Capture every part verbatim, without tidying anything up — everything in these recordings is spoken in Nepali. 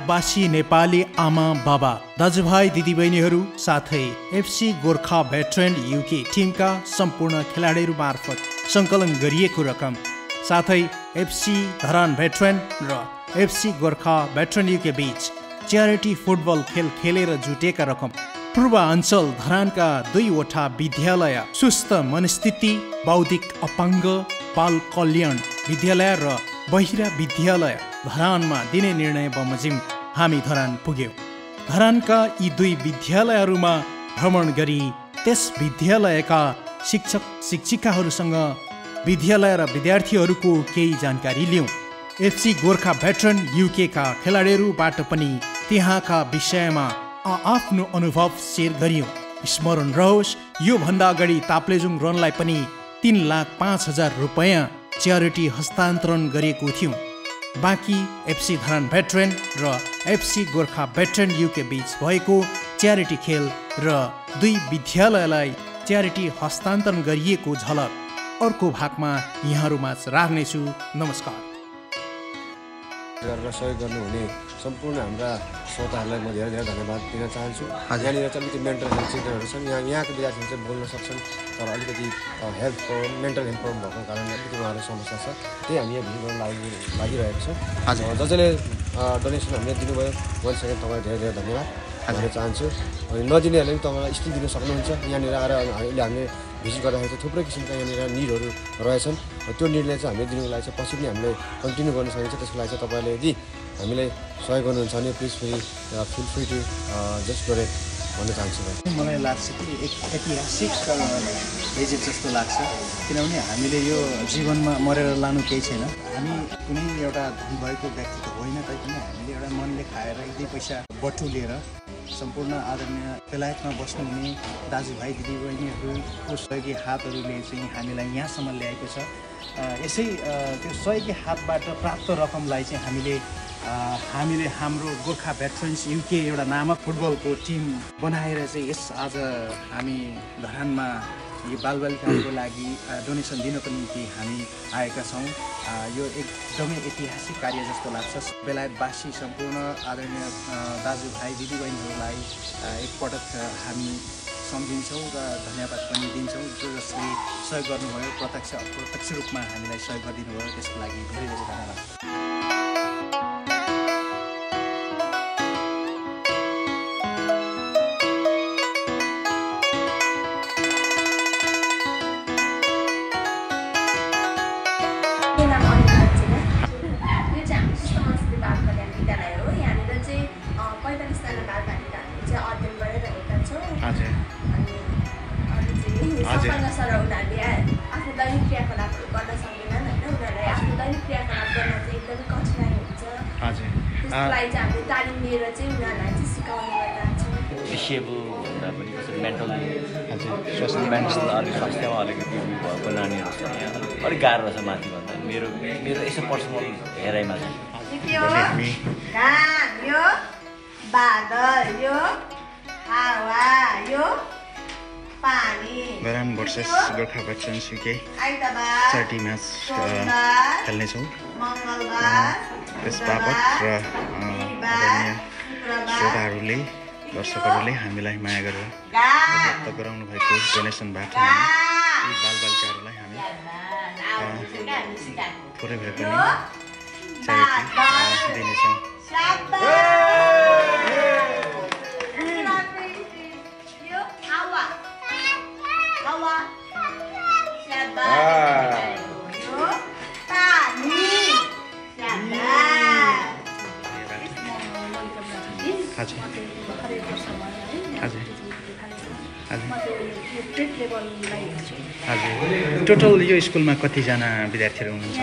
बेलायतवासी नेपाली आमा बाबा दाजुभाइ दिदीबहिनीहरू साथै एफसी गोर्खा भेटरेन युके टिमका सम्पूर्ण खेलाडीहरू मार्फत सङ्कलन गरिएको रकम साथै एफसी धरान भेटरेन र एफसी गोर्खा भेटरेन युके बीच च्यारिटी फुटबल खेल खेलेर जुटेका रकम पूर्वाञ्चल धरानका दुईवटा विद्यालय सुस्थ मनस्थिति बौद्धिक अपाङ्ग बाल कल्याण विद्यालय र बहिरा विद्यालय धरानमा दिने निर्णय बमोजिम हामी धरान पुग्यौँ। धरानका यी दुई विद्यालयहरूमा भ्रमण गरी त्यस विद्यालयका शिक्षक शिक्षिकाहरूसँग विद्यालय र विद्यार्थीहरूको केही जानकारी लियौँ। एफसी गोर्खा भेटरेन युकेका खेलाडीहरूबाट पनि त्यहाँका विषयमा आफ्नो अनुभव सेयर गरियौँ। स्मरण रहोस्, योभन्दा अगाडि ताप्लेजुङ रनलाई पनि तीन लाख पाँच हजार रुपियाँ च्यारिटी हस्तान्तरण गरेको थियौँ। बाँकी एफसी धरान भेटरेन र एफसी गोर्खा भेटरेन युके बीच भएको च्यारिटी खेल र दुई विद्यालयलाई च्यारिटी हस्तान्तरण गरिएको झलक अर्को भागमा यहाँहरूमाझ राख्नेछु। नमस्कार। गरेर सहयोग गर्नुहुने सम्पूर्ण हाम्रा श्रोताहरूलाई म धेरै धेरै धन्यवाद दिन चाहन्छु। यहाँनिर चाहिँ अलिकति मेन्टल हेल्थ चिल्ड्रेनहरू छन्, यहाँ यहाँको विद्यार्थीहरू चाहिँ बोल्न सक्छन् तर अलिकति health problem mental health problem भएको कारणले अलिकति उहाँहरूको समस्या छ, त्यही हामी यहाँ भिजिट गर्न लागि लागिरहेको छौँ। ज जसले डोनेसन हामीले दिनुभयो वान सेकेन्ड तपाईँलाई धेरै धेरै धन्यवाद दिन चाहन्छु। अनि नदिनेहरूले पनि तपाईँलाई स्टिल दिन सक्नुहुन्छ। यहाँनिर आएर अहिले हामीले भिजिट गर्दाखेरि चाहिँ थुप्रै किसिमका यहाँनिर निडहरू रहेछन्, त्यो निडलाई चाहिँ हामीले दिनुको लागि चाहिँ पछि पनि हामीले कन्टिन्यू गर्न सकिन्छ। त्यसको लागि चाहिँ तपाईँले यदि हामीलाई सहयोग गर्नुहुन्छ भने प्लिज फेरि feel free to just donate भन्न चाहन्छु। मलाई लाग्छ कि एक ऐतिहासिक भिजिट जस्तो लाग्छ, किनभने हामीले यो जीवनमा मरेर लानु केही छैन। हामी कुनै एउटा धनी भएको व्यक्ति त होइन, तैपनि हामीले एउटा मनले खाएर एक दुई पैसा बटुलेर सम्पूर्ण आदरणीय बेलायतमा बस्नुहुने दाजुभाइ दिदीबहिनीहरूको सहयोगी हातहरूले चाहिँ हामीलाई यहाँसम्म ल्याएको छ। यसै त्यो सहयोगी हातबाट प्राप्त रकमलाई चाहिँ हामीले हामीले हाम्रो गोर्खा भेटरेन्स युके एउटा नामक फुटबलको टिम बनाएर चाहिँ यस आज हामी धरानमा यो बालबालिकाहरूको लागि डोनेसन दिनको निम्ति हामी आएका छौँ। यो एकदमै ऐतिहासिक कार्य जस्तो लाग्छ। बेलायतवासी सम्पूर्ण आदरणीय दाजुभाइ दिदीबहिनीहरूलाई एकपटक हामी सम्झिन्छौँ र धन्यवाद पनि दिन्छौँ, जो जसले सहयोग गर्नुभयो, प्रत्यक्ष अप्रत्यक्ष रूपमा हामीलाई सहयोग गरिदिनु भयो, त्यसको लागि धेरै धेरै धन्यवाद। आफ्नो दैनिक क्रियाकलापहरू गर्न सक्दैनन् होइन, उनीहरूलाई आफ्नो दैनिक क्रियाकलाप गर्न चाहिँ एकदमै कठिनाइ हुन्छ। त्यसको लागि चाहिँ हामीले तालिम लिएर चाहिँ उनीहरूलाई चाहिँ सिकाउने गरिरहेछौँ। डिसेबल हुँदा पनि कसरी मेन्टल स्वास्थ्य मेन्टल अलिक स्वास्थ्यमा अलिकति भएको नानीहरू छ, यहाँ अलिक गाह्रो रहेछ माथि भन्दा। मेरो मेरो यसो पर्सनल हेराइमा छ। यो बादल, यो हावा, यो Dharan versus Gorkha veterans UK charity match खेल्नेछौँ। त्यस बापत र आदरणीय श्रोताहरूले दर्शकहरूले हामीलाई माया गरेर प्राप्त गराउनु भएको डोनेसनबाट यी बालबालिकाहरूलाई हामी थोरै भए पनि च्यारिटी दिनेछौँ। हजुर, टोटल यो स्कुलमा कतिजना विद्यार्थीहरू हुनुहुन्छ?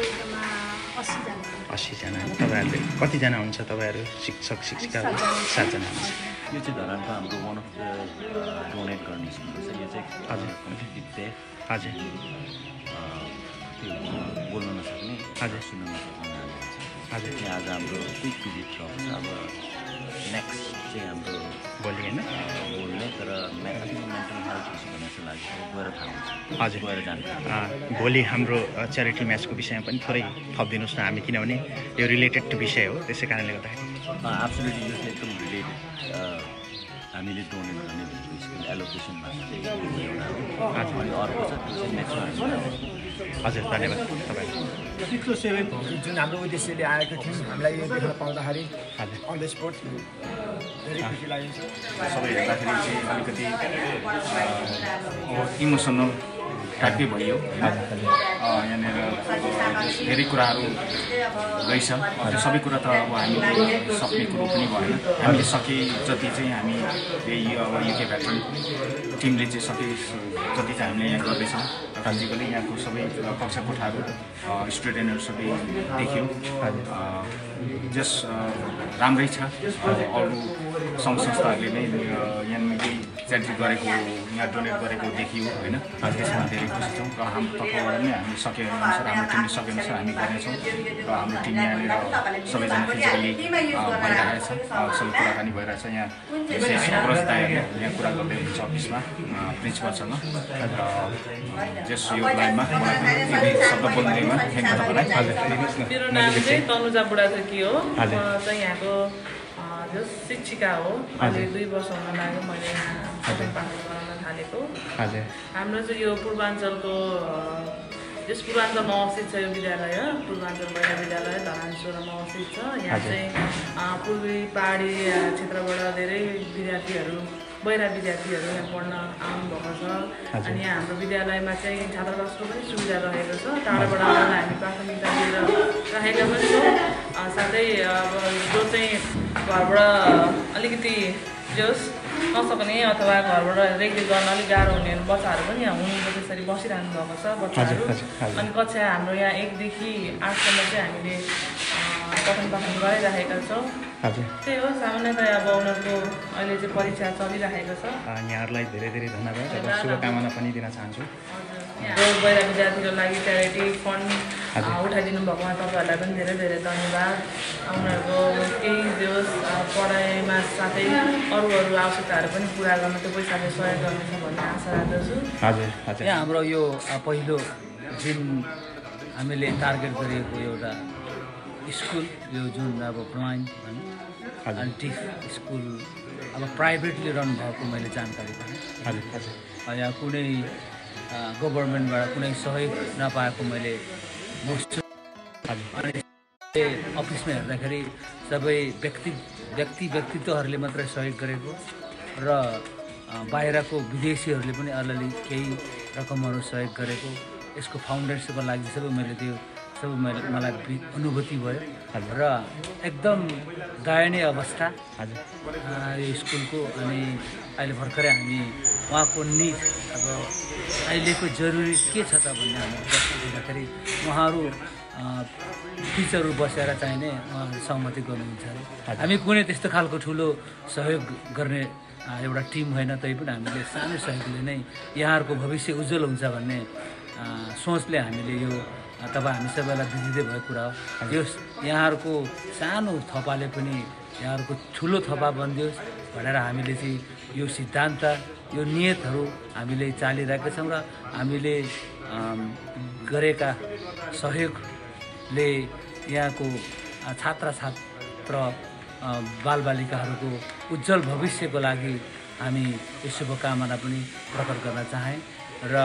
असीजना। तपाईँहरूले कतिजना हुन्छ? तपाईँहरू शिक्षक शिक्षिकाहरू सातजना हुन्छ। यो चाहिँ धरानको हाम्रो वान अफ द डोनेट गर्ने स्कुल छ। यो चाहिँ हजुर विद्या हजुर त्यो बोल्न नसक्ने, हजुर सुन्न नसक्ने नानीहरू छ। हजुर त्यहाँ आज हाम्रो क्विक भिजिट छ। अब नेक्स्ट चाहिँ हाम्रो भोलि होइन बोल्ने तर मेन्टल हेल्थ इस्यु भन्ने जस्तो लाग्छ गएर थाहा हुन्छ हजुर गएर जानु भोलि हाम्रो च्यारिटी म्याचको विषयमा पनि थोरै थपिदिनुहोस् न हामी किनभने यो रिलेटेड विषय हो त्यसै कारणले गर्दाखेरि एब्सोल्युटली यो चाहिँ एकदम रिलेटेड हामीले डोनेट गर्ने भनेको स्कुल एलोकेसनमा चाहिँ एउटा हो अनि अर्को छ त्यो चाहिँ नेक्स्ट हजुर धन्यवाद तपाईँलाई सिक्सो सेभेन जुन हाम्रो उद्देश्यले आएको थियौँ हामीलाई यो देख्न पाउँदाखेरि हजुर अन द स्पोट धेरै खुसी लागेको छ सबै हेर्दाखेरि चाहिँ अलिकति इमोसनल टाइपकै भयो यहाँनिर धेरै कुराहरू रहेछ त्यो सबै कुरा त अब हामीले सक्ने कुरो पनि भएन हामीले सके जति चाहिँ हामी यही अब युके भेटरन टिमले चाहिँ सके जति चाहिँ हामीले यहाँ गर्दैछौँ फिजिकली यहाँको सबै कक्षा कोठाहरू स्टुडेन्टहरू सबै देख्यौँ जस राम्रै छ अरू सङ्घ संस्थाहरूले नै यहाँ केही च्यारिटी गरेको यहाँ डोनेट गरेको देखियो होइन त्यसमा धेरै खुसी छौँ र हाम्रो तर्फबाट नै हामी सकेअनुसार हाम्रो टिमले सकेअनुसार हामी गर्नेछौँ र हाम्रो टिम यहाँनिर सबैजना फिजिकली भइरहेछ सबै कुराकानी भइरहेछ यहाँ विशेष सुरज दाइहरूले यहाँ कुरा गर्दै हुनुहुन्छ अफिसमा प्रिन्सिपलसँग र जस यो लाइनमा मलाई शब्द बोल्दैमा थ्याङ्क यू तपाईँलाई मेरो नाम चाहिँ तनुजा बुढाथोकी हो म चाहिँ यहाँको जस शिक्षिका हो अहिले दुई वर्ष हुन लाग्यो मैले यहाँ पाठ गराउन थालेको हाम्रो चाहिँ यो पूर्वाञ्चलको यस पूर्वाञ्चलमा अवस्थित छ यो विद्यालय पूर्वाञ्चल महिला विद्यालय धरानसोरमा अवस्थित छ यहाँ चाहिँ पूर्वी पहाडी क्षेत्रबाट धेरै विद्यार्थीहरू बहिरा विद्यार्थीहरू यहाँ पढ्न आउनुभएको छ अनि यहाँ हाम्रो विद्यालयमा चाहिँ छात्रावासको पनि सुविधा रहेको छ टाढाबाट आउनलाई हामी प्राथमिकता दिएर राखेका पनि छौँ साथै अब जो चाहिँ घरबाट अलिकति जोस् नसक्ने अथवा घरबाट रेखदेख गर्न अलिक गाह्रो हुने बच्चाहरू पनि यहाँ हुनुहुन्छ त्यसरी बसिरहनु भएको छ बच्चाहरू अनि कक्षा हाम्रो यहाँ एकदेखि आठसम्म चाहिँ हामीले पठन पाठन गरिराखेका छौँ त्यही हो सामान्यतया अब उनीहरूको अहिले चाहिँ परीक्षा चलिरहेको छ यहाँहरूलाई धेरै धेरै धन्यवाद र शुभकामना पनि दिन चाहन्छु यो बहिरा विद्यार्थीको लागि च्यारिटी फन्ड उठाइदिनु भएकोमा तपाईँहरूलाई पनि धेरै धेरै धन्यवाद उनीहरूको केही जोस् पढाइमा साथै अरू अरू आवश्यकताहरू पनि पुरा गर्न त्यो पैसाले सहयोग गर्नेछ भन्ने आशा राख्दछु हजुर हजुर यहाँ हाम्रो यो पहिलो जुन हामीले टार्गेट गरेको एउटा स्कुल यो जुन अब ब्लाइन्ड अनि टिफ स्कुल अब प्राइभेटली रन भएको मैले जानकारी पाएँ हजुर हजुर यहाँ कुनै गभर्मेन्टबाट कुनै सहयोग नपाएको मैले बुझ्छु अनि अफिसमा हेर्दाखेरि सबै व्यक्ति व्यक्ति व्यक्तित्वहरूले मात्रै सहयोग गरेको र बाहिरको विदेशीहरूले पनि अलिअलि केही रकमहरू सहयोग गरेको यसको फाउन्डेसनको लागि सबै मैले त्यो सबै मैले मलाई अनुभूति भयो र एकदम दयनीय अवस्था यो स्कुलको अनि अहिले भर्खरै हामी उहाँको निड अब अहिलेको जरुरी के छ त भन्ने हामी प्रश्न दिँदाखेरि उहाँहरू टिचरहरू बसेर चाहिने उहाँहरू सहमति गर्नुहुन्छ अरे हामी कुनै त्यस्तो खालको ठुलो सहयोग गर्ने एउटा टिम होइन तैपनि हामीले सानो सहयोगले नै यहाँहरूको भविष्य उज्जवल हुन्छ भन्ने सोचले हामीले यो तपाईँ हामी सबैलाई बुझिँदै भएको कुरा हो त्यो यहाँहरूको सानो थपाले पनि यहाँहरूको ठुलो थपा बनिदियोस् भनेर हामीले चाहिँ यो सिद्धान्त यो नियतहरू हामीले चालिरहेका छौँ र हामीले गरेका सहयोगले यहाँको छात्र छात्र बालबालिकाहरूको उज्जवल भविष्यको लागि हामी यो शुभकामना पनि प्रकट गर्न चाहेँ र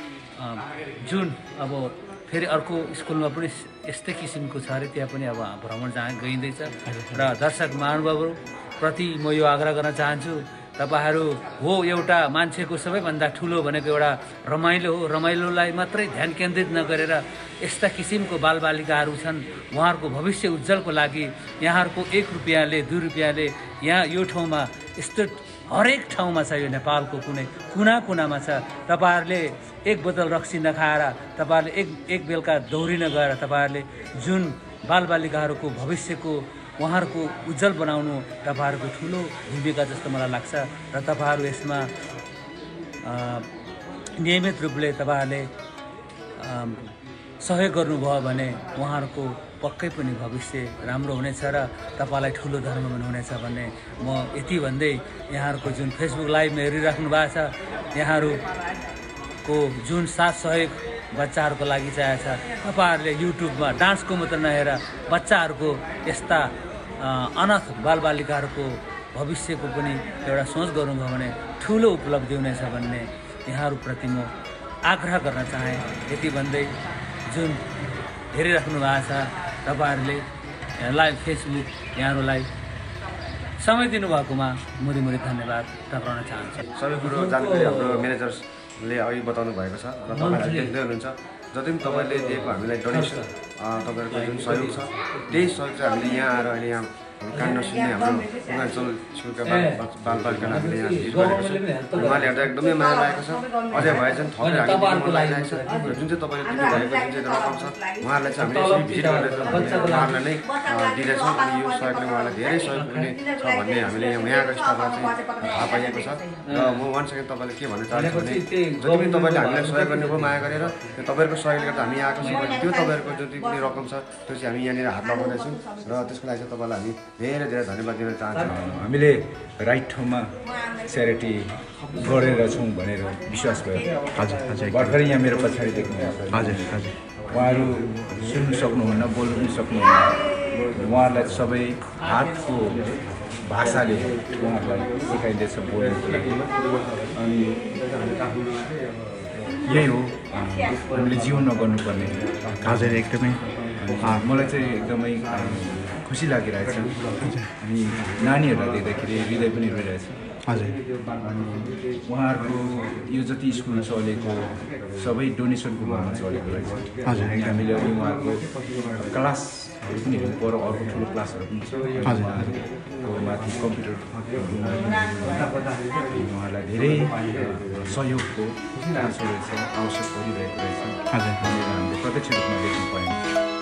जुन अब फेरि अर्को स्कुलमा पनि यस्तै किसिमको छ अरे त्यहाँ पनि अब भ्रमण जहाँ गइँदैछ र दर्शक महानुभावहरू प्रति म यो आग्रह गर्न चाहन्छु तपाईँहरू हो एउटा मान्छेको सबैभन्दा ठुलो भनेको एउटा रमाइलो हो रमाइलोलाई मात्रै ध्यान केन्द्रित नगरेर यस्ता किसिमको बालबालिकाहरू छन् उहाँहरूको भविष्य उज्जवलको लागि यहाँहरूको एक रुपियाँले दुई रुपियाँले यहाँ यो ठाउँमा यस्तो हरेक ठाउँमा छ यो नेपालको कुनै कुना कुनामा छ तपाईँहरूले एक बोतल रक्सी नखाएर तपाईँहरूले एक एक बेलुका दौडिन गएर तपाईँहरूले जुन बालबालिकाहरूको भविष्यको उहाँहरूको उज्जवल बनाउनु तपाईँहरूको ठुलो भूमिका जस्तो मलाई लाग्छ र तपाईँहरू यसमा नियमित रूपले तपाईँहरूले सहयोग गर्नुभयो भने उहाँहरूको पक्कै पनि भविष्य राम्रो हुनेछ र तपाईँलाई ठुलो धर्म हुनेछ भन्ने म यति भन्दै यहाँहरूको जुन फेसबुक लाइभमा हेरिराख्नु भएको छ, यहाँहरूको जुन साथ सहयोग बच्चाहरूको लागि चाहिएको छ, तपाईँहरूले युट्युबमा डान्सको मात्र नहेर बच्चाहरूको यस्ता अनाथ बालबालिकाहरूको भविष्यको पनि एउटा सोच गर्नुभयो भने ठुलो उपलब्धि हुनेछ भन्ने यहाँहरूप्रति म आग्रह गर्न चाहेँ। यति भन्दै जुन हेरिराख्नु भएको छ तपाईँहरूले लाइभ फेसबुक यहाँहरूलाई समय दिनुभएकोमा मुरी मुरी धन्यवाद टक्राउन चाहन्छु। सबै कुरो जानकारी हाम्रो म्यानेजर्सले अघि बताउनु भएको छ र तपाईँहरूले देख्दै हुनुहुन्छ। जति पनि तपाईँले दिएको हामीलाई डोनेसन तपाईँहरूको जुन सहयोग छ त्यही सहयोग चाहिँ हामीले यहाँ आएर अहिले यहाँ कान्न सुन्ने हाम्रो पूर्वाञ्चल स्कुलका बालबालिकालाई हामीले यहाँ भिजिट गरेको छौँ। उहाँले हेर्दा एकदमै माया लागेको छ। अझै भए चाहिँ थपेर हामी लागिरहेको छ। जुन चाहिँ तपाईँले दिनुभएको जुन चाहिँ रकम छ उहाँहरूलाई चाहिँ हामीले यसरी भिजिट गरेर उहाँहरूलाई नै दिँदैछौँ अनि यो सहयोगले उहाँलाई धेरै सहयोग हुने छ भन्ने हामीले यहाँ यहाँको स्टाफलाई चाहिँ थाहा पाइएको छ। र म वान सेकेन्ड तपाईँले के भन्न चाहन्छु भने जति पनि तपाईँले हामीलाई सहयोग गर्नुभयो माया गरेर त्यो तपाईँहरूको सहयोगले गर्दा हामी आएको छौँ। त्यो तपाईँहरूको जति पनि रकम छ त्यो चाहिँ हामी यहाँनिर हात लगाउँदैछौँ र त्यसको लागि चाहिँ तपाईँलाई हामी धेरै धेरै धन्यवाद दिन चाहन्छौँ। हामीले राइट ठाउँमा च्यारिटी गरेर छौँ भनेर विश्वास भयो। हजुर हजुर भर्खरै यहाँ मेरो पछाडि देख्नुहुन्छ। हजुर हजुर उहाँहरू सुन्नु सक्नुहुन्न, बोल्नु पनि सक्नुहुन्न। उहाँहरूलाई सबै हातको भाषाले उहाँहरूलाई सिकाइँदैछ बोल्नुको लागि। अनि यही हो हामीले जीवनमा गर्नुपर्ने। हजुर एकदमै मलाई चाहिँ एकदमै खुसी लागिरहेछ। अनि नानीहरूलाई देख्दाखेरि हृदय पनि रोइरहेछ। हजुर उहाँहरूको यो जति स्कुल चलेको सबै डोनेसनको भावमा चलेको रहेछ। हजुर हामीले अनि उहाँहरूको क्लासहरू पनि हेर्नु पर्यो, अर्को ठुलो क्लासहरू पनि छ। हजुर माथि कम्प्युटर उहाँहरूलाई धेरै सहयोगको चान्स रहेछ, आवश्यक परिरहेको रहेछ। हजुर हामीले प्रत्यक्ष रूपमा देख्न पायौँ।